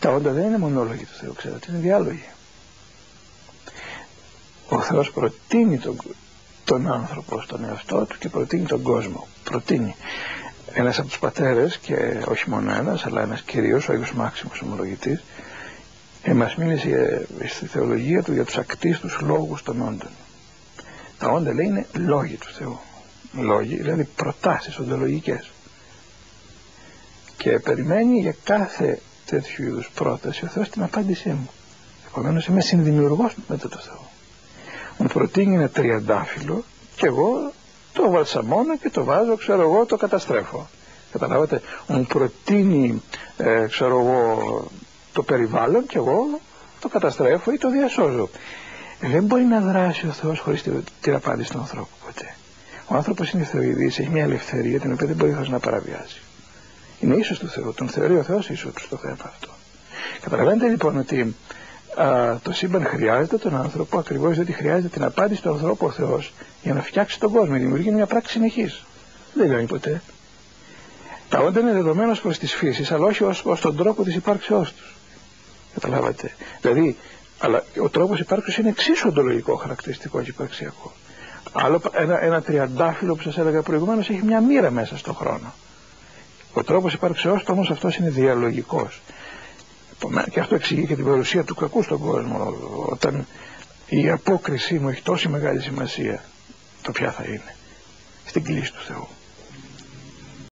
Τα όντα δεν είναι μονόλογοι του Θεού, ξέρετε, είναι διάλογοι. Ο Θεός προτείνει τον άνθρωπο στον εαυτό του και προτείνει τον κόσμο. Προτείνει. Ένας από τους πατέρες, και όχι μόνο ένας, αλλά ένας κυρίως, ο Άγιος Μάξιμος Ομολογητής, μας μίλησε στη θεολογία του για τους ακτίστους λόγους των όντων. Τα όντα, λέει, είναι λόγοι του Θεού. Λόγοι, δηλαδή προτάσεις οντολογικές. Και περιμένει για κάθε τέτοιου είδους πρόταση ο Θεός την απάντησή μου. Επομένως είμαι συνδημιουργός με το Θεό. Μου προτείνει ένα τριαντάφυλλο και εγώ το βαλσαμώνω και το βάζω, ξέρω εγώ, το καταστρέφω. Καταλάβατε, μου προτείνει, ξέρω εγώ, το περιβάλλον και εγώ το καταστρέφω ή το διασώζω. Δεν μπορεί να δράσει ο Θεός χωρίς την απάντηση του ανθρώπου ποτέ. Ο άνθρωπος είναι θεοειδής, έχει μια ελευθερία την οποία δεν μπορεί να παραβιάσει. Είναι ίσος του Θεού, τον θεωρεί ο Θεός ίσος στο θέμα αυτό. Καταλαβαίνετε λοιπόν ότι το σύμπαν χρειάζεται τον άνθρωπο ακριβώς διότι χρειάζεται την απάντηση του ανθρώπου ο Θεός για να φτιάξει τον κόσμο, δημιουργεί μια πράξη συνεχής. Δεν λιώνει ποτέ. Τα όντα είναι δεδομένα προς τις φύσεις, αλλά όχι ως τον τρόπο της υπάρξεώς τους. Καταλάβατε. Δηλαδή, αλλά ο τρόπος υπάρξεως είναι εξίσου οντολογικό χαρακτηριστικό και υπαρξιακό. Άλλο, ένα τριαντάφυλλο που σας έλεγα προηγουμένως έχει μια μοίρα μέσα στον χρόνο. Ο τρόπος υπάρξεώς του όμως αυτός είναι διαλογικός. Και αυτό εξηγεί και την παρουσία του κακού στον κόσμο. Όταν η απόκρισή μου έχει τόση μεγάλη σημασία, το ποια θα είναι στην κλίση του Θεού.